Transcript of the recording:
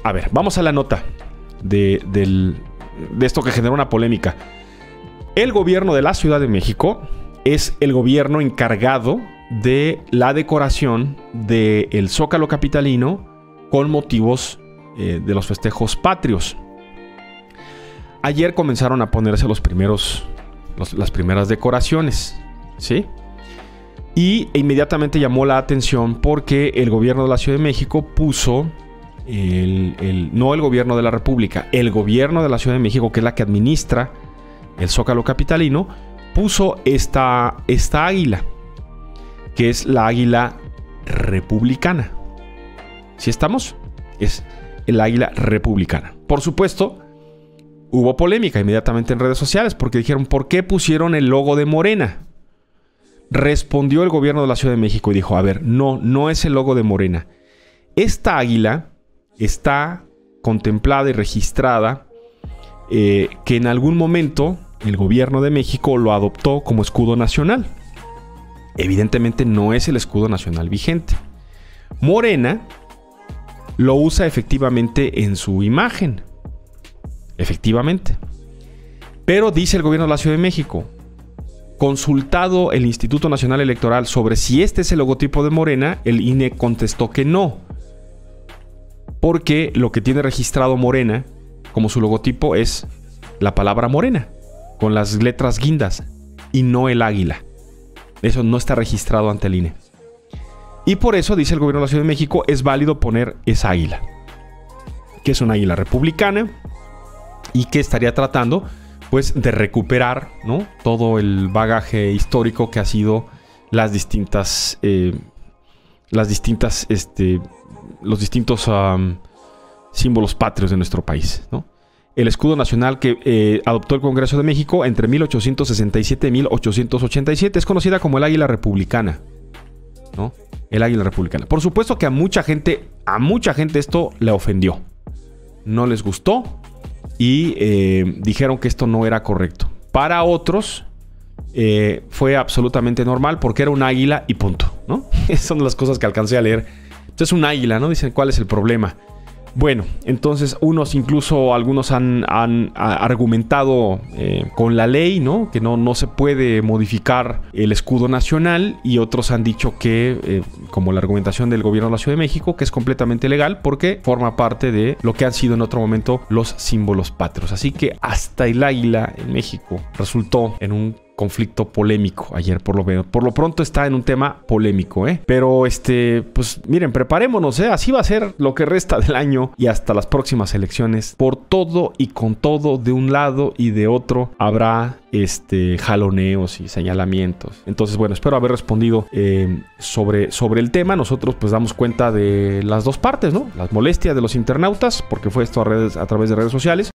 a ver, vamos a la nota de esto que generó una polémica. El gobierno de la Ciudad de México es el gobierno encargado de la decoración del Zócalo capitalino con motivos de los festejos patrios. Ayer comenzaron a ponerse las primeras decoraciones, ¿sí? Y inmediatamente llamó la atención porque el gobierno de la Ciudad de México puso, no el gobierno de la República, el gobierno de la Ciudad de México, que es la que administra el Zócalo capitalino, puso esta águila, que es la águila republicana. ¿Sí estamos? Es el águila republicana. Por supuesto, hubo polémica inmediatamente en redes sociales porque dijeron, ¿por qué pusieron el logo de Morena? Respondió el gobierno de la Ciudad de México y dijo, a ver, no es el logo de Morena. Esta águila está contemplada y registrada que en algún momento el gobierno de México lo adoptó como escudo nacional. Evidentemente no es el escudo nacional vigente. Morena lo usa efectivamente en su imagen. Efectivamente. Pero dice el gobierno de la Ciudad de México, consultado el Instituto Nacional Electoral sobre si este es el logotipo de Morena, el INE contestó que no. Porque lo que tiene registrado Morena como su logotipo es la palabra Morena, con las letras guindas, y no el águila. Eso no está registrado ante el INE. Y por eso, dice el gobierno de la Ciudad de México, es válido poner esa águila, que es una águila republicana y que estaría tratando, pues, de recuperar, ¿no?, todo el bagaje histórico que ha sido los distintos símbolos patrios de nuestro país, ¿no? El escudo nacional que adoptó el Congreso de México entre 1867 y 1887 es conocida como el águila republicana, ¿no? El águila republicana. Por supuesto que a mucha gente esto le ofendió. No les gustó y dijeron que esto no era correcto. Para otros fue absolutamente normal porque era un águila y punto, ¿no? Esas son las cosas que alcancé a leer. Entonces, un águila, ¿no? Dicen, ¿cuál es el problema? Bueno, entonces algunos han argumentado con la ley, ¿no?, que no se puede modificar el escudo nacional, y otros han dicho que, como la argumentación del gobierno de la Ciudad de México, que es completamente legal porque forma parte de lo que han sido en otro momento los símbolos patrios. Así que hasta el águila en México resultó en un conflicto polémico ayer, por lo pronto está en un tema polémico, pero pues miren, preparémonos, así va a ser lo que resta del año y hasta las próximas elecciones. Por todo y con todo, de un lado y de otro, habrá jaloneos y señalamientos. Entonces, bueno, espero haber respondido sobre el tema. Nosotros pues damos cuenta de las dos partes, ¿no? Las molestias de los internautas, porque fue esto a través de redes sociales,